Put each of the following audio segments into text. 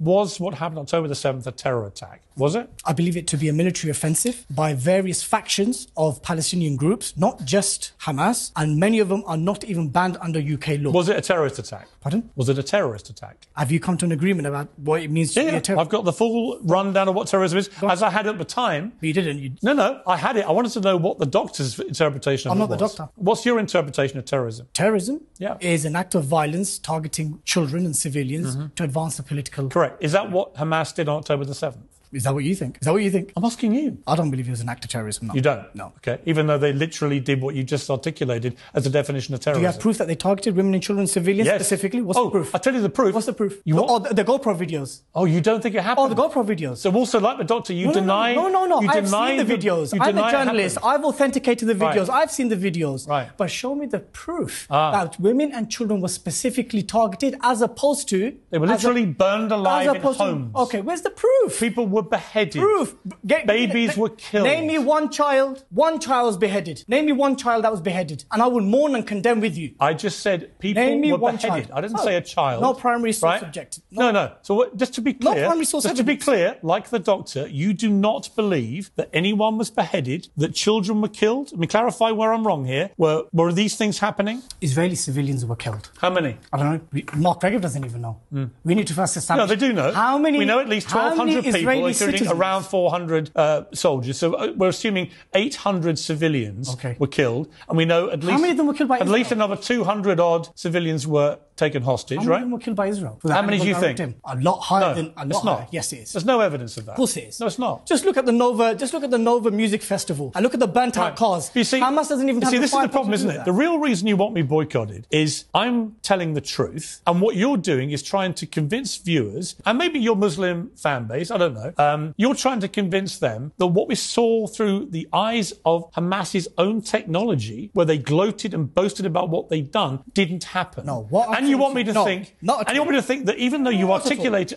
Was what happened on October the 7th a terror attack? Was it? I believe it to be a military offensive by various factions of Palestinian groups, not just Hamas, and many of them are not even banned under UK law. Was it a terrorist attack? Pardon? Was it a terrorist attack? Have you come to an agreement about what it means to be a terrorist? I've got the full rundown of what terrorism is, as I had at the time. But you didn't. No, I had it. I wanted to know what the doctor's interpretation of it was. I'm not the doctor. What's your interpretation of terrorism? Terrorism is an act of violence targeting children and civilians to advance the political... Correct. Is that what Hamas did on October the 7th? Is that what you think? Is that what you think? I'm asking you. I don't believe it was an act of terrorism, no. You don't? No. Okay. Even though they literally did what you just articulated as a definition of terrorism. Do you have proof that they targeted women and children, civilians specifically? What's the proof? I'll tell you the proof. What's the proof? The GoPro videos. Oh, you don't think it happened? Oh, the GoPro videos. So also, like the doctor, you deny... No. I've seen the videos. I'm a journalist. I've authenticated the videos. I've seen the videos. Right. But show me the proof that women and children were specifically targeted as opposed to... They were literally burned alive in homes. Okay, where's the proof? People were beheaded. Proof. Babies were killed. Name me one child was beheaded. Name me one child that was beheaded. And I will mourn and condemn with you. I just said people were beheaded. I didn't say a child. No primary source objective. No. So just to be clear, no primary source to be clear, like the doctor, you do not believe that anyone was beheaded, that children were killed? Let me clarify where I'm wrong here. Were these things happening? Israeli civilians were killed. How many? I don't know. Mark Regev doesn't even know. We need to first establish... No, they do know. How many... We know at least 1,200 people, including around 400 soldiers. So we're assuming 800 civilians were killed. And we know at least... How many of them were killed by Israel? At least another 200-odd civilians were taken hostage, right? How many of them were killed by Israel? How many do you think? A lot higher than... A lot it's not. Higher. Yes, it is. There's no evidence of that. Of course it is. No, it's not. Just look at the Nova Music Festival and look at the burnt-out cars. You see, Hamas doesn't even have the... This is the problem, isn't it? The real reason you want me boycotted is I'm telling the truth, and what you're doing is trying to convince viewers, and maybe your Muslim fan base, I don't know, you're trying to convince them that what we saw through the eyes of Hamas's own technology, where they gloated and boasted about what they'd done, didn't happen. No, and you want me to think that even though you articulated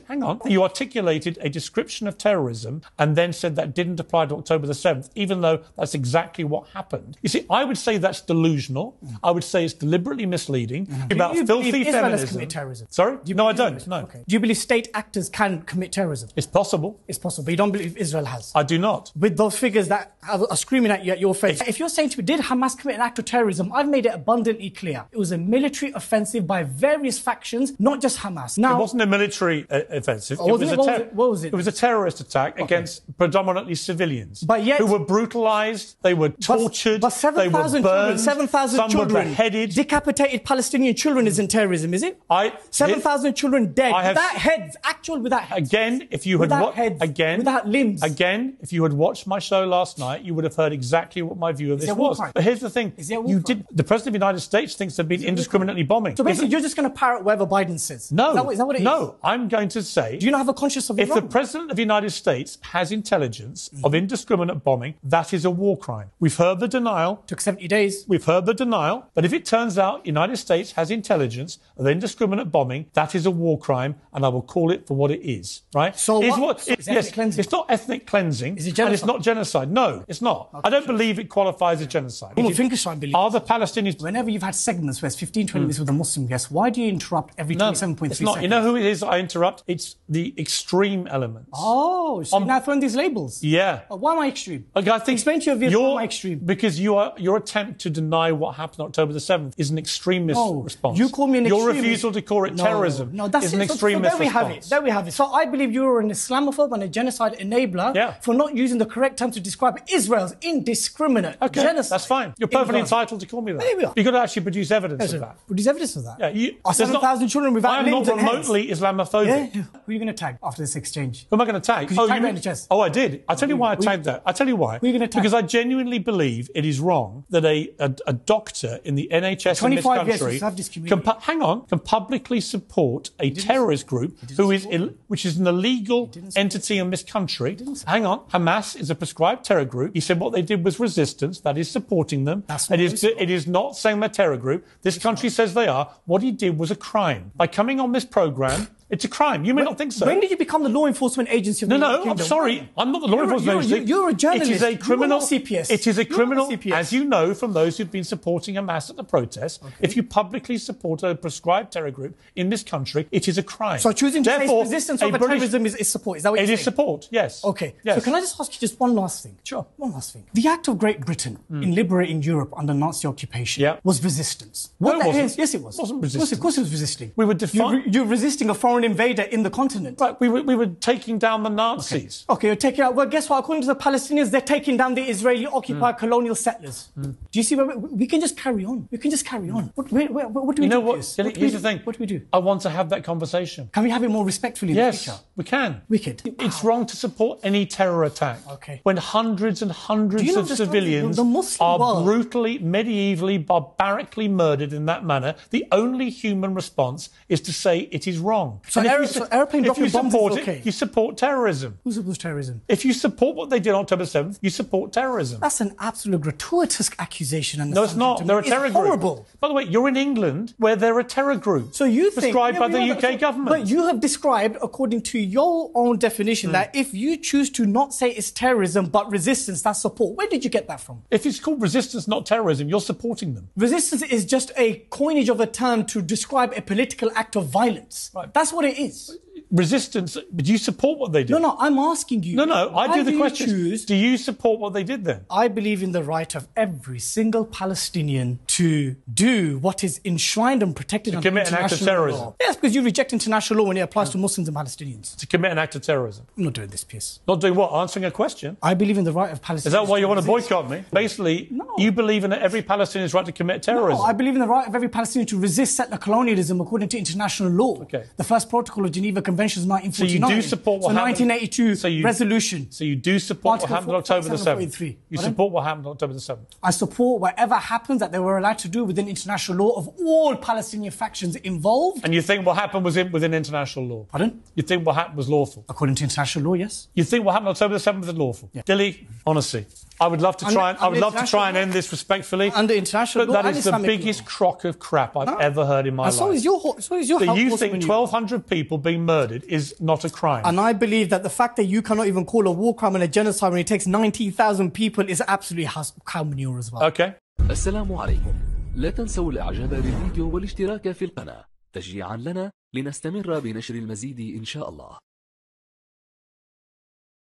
a description of terrorism and then said that didn't apply to October the 7th, even though that's exactly what happened. You see, I would say that's delusional. I would say it's deliberately misleading about filthy feminism. Commit terrorism? Sorry? No, I don't. No. Okay. Do you believe state actors can commit terrorism? It's possible. It's possible, but you don't believe Israel has? I do not. With those figures that are screaming at you at your face. If you're saying to me, did Hamas commit an act of terrorism? I've made it abundantly clear. It was a military offensive by various factions, not just Hamas. Now, it wasn't a military offensive. What was it? It was a terrorist attack against predominantly civilians. But yet, who were brutalised, they were tortured, but 7,000 children, 7,000 children, were beheaded. Decapitated Palestinian children isn't terrorism, is it? 7,000 children dead, without heads, without heads. Again, if you had without limbs. Again, if you had watched my show last night, you would have heard exactly what my view of this was. But here's the thing. The President of the United States thinks they've been indiscriminately bombing. So basically, you're just going to parrot whatever Biden says. No. Is that what it is? No, I'm going to say... Do you not have a conscience of If the President of the United States has intelligence of indiscriminate bombing, that is a war crime. We've heard the denial. Took 70 days. We've heard the denial. But if it turns out the United States has intelligence of indiscriminate bombing, that is a war crime, and I will call it for what it is. Right? So what? It's not ethnic cleansing. Is it genocide? And it's not genocide. No, it's not. I don't believe it qualifies as genocide. Are the Palestinians... Whenever you've had segments where it's 15, 20 minutes with a Muslim guest, why do you interrupt every 27.3 seconds? You know who it is I interrupt? It's the extreme elements. Oh, so you're now throwing these labels? Yeah. Why am I extreme? Okay, I think explain to your viewers why am I extreme. Because your attempt to deny what happened on October the 7th is an extremist response. You call me an extremist. Your refusal to call it terrorism is an extremist response. There we have it. So I believe you're an Islamophobe and a genocide enabler for not using the correct term to describe Israel's indiscriminate genocide. That's fine. You're perfectly entitled to call me that. There we are. You've got to actually produce evidence of that. Produce evidence of that? Yeah. Are 7,000 children without limbs and heads? I'm not remotely Islamophobic. Yeah. Who are you going to tag after this exchange? Who am I going to tag? Because you tagged NHS. Oh, I did. I'll tell you why I tagged that. I'll tell you why. Who are you going to tag? Because I genuinely believe it is wrong that a doctor in the NHS in this country can publicly support a terrorist group which is an illegal entity in this country. Hang on. Hamas is a prescribed terror group. He said what they did was resistance. That is supporting them. It is not saying they're a terror group. This country says they are. What he did was a crime. By coming on this programme It's a crime. You may not think so. When did you become the law enforcement agency of the United Kingdom? I'm sorry. I'm not the law enforcement agency. You're a journalist. It is a criminal. CPS. It is a criminal, as you know from those who've been supporting Hamas at the protests. Okay. If you publicly support a prescribed terror group in this country, it is a crime. So choosing to face resistance over terrorism is support. Is that what you're saying? It is support, yes. Okay. Yes. So can I just ask you just one last thing? Sure. One last thing. The act of Great Britain in liberating Europe under Nazi occupation was resistance. No, it wasn't. Yes, it was. It wasn't resistance. Of course it was resisting. We were You're resisting a foreign invader in the continent. Right, we were taking down the Nazis. Okay, you're taking out... Well, guess what? According to the Palestinians, they're taking down the Israeli-occupied colonial settlers. Do you see where we can just carry on? We can just carry on. What do we do? You know what? Here's the thing. What do we do? I want to have that conversation. Can we have it more respectfully in the future? Yes, we can. Wicked. It's wrong to support any terror attack. Okay. When hundreds and hundreds of civilians are brutally, medievally, barbarically murdered in that manner, the only human response is to say it is wrong. So airplane dropping bombs is okay? You support terrorism. Who supports terrorism? If you support what they did on October 7th, you support terrorism. That's an absolute gratuitous accusation. No, it's not. They're a terror group. Horrible. By the way, you're in England where they're a terror group. So you prescribed by the UK government. But you have described, according to your own definition, that if you choose to not say it's terrorism but resistance, that's support. Where did you get that from? If it's called resistance, not terrorism, you're supporting them. Resistance is just a coinage of a term to describe a political act of violence. Right. That's what it is. Resistance, but you support what they did. No, I'm asking you. No, I do the question. Do you support what they did then? I believe in the right of every single Palestinian to do what is enshrined and protected under commit an act of terrorism. Law. Yes, because you reject international law when it applies to Muslims and Palestinians. To commit an act of terrorism. I'm not doing this piece. Not doing what? Answering a question? I believe in the right of Palestinians. Is that why you want to boycott me? Basically, you believe in every Palestinian's right to commit terrorism. No, I believe in the right of every Palestinian to resist settler colonialism according to international law. Okay. The first protocol of Geneva Convention is 1949. So you do support what happened? 1982 resolution. So you do support what happened on October the 7th? You support what happened on October the 7th? I support whatever happens that they were allowed to do within international law of all Palestinian factions involved. And you think what happened was within international law? Pardon? You think what happened was lawful? According to international law, yes. You think what happened on October the 7th was lawful? Yeah. Dilly, honestly, I would love to try and end this respectfully. Under international law, but that is the biggest crock of crap I've ever heard in my life. So is your that you think 1,200 people being murdered is not a crime. And I believe that the fact that you cannot even call a war crime and a genocide when it takes 19,000 people is absolutely cow manure as well. Okay. السلام عليكم. لا تنسوا الإعجاب بالفيديو والاشتراك في القناة تشجيعا لنا لنستمر بنشر المزيد إن شاء الله.